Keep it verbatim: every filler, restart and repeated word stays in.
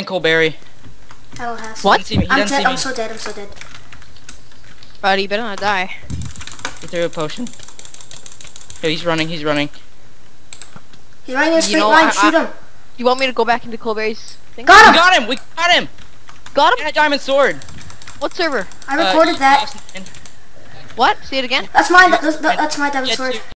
Coleberry. I don't have. What? He I'm doesn't see dead. me. I'm so dead. I'm so dead. Buddy, you better not die. He threw a potion. Yo, he's running. He's running. He's running in a straight know, line. I- Shoot I- him. You want me to go back into Coleberry's thing? Got We him. got him. We got him. Got him? And a diamond sword. What server? I recorded Uh, that. What? Say it again? That's mine. That, that's, that's my diamond Get sword. to-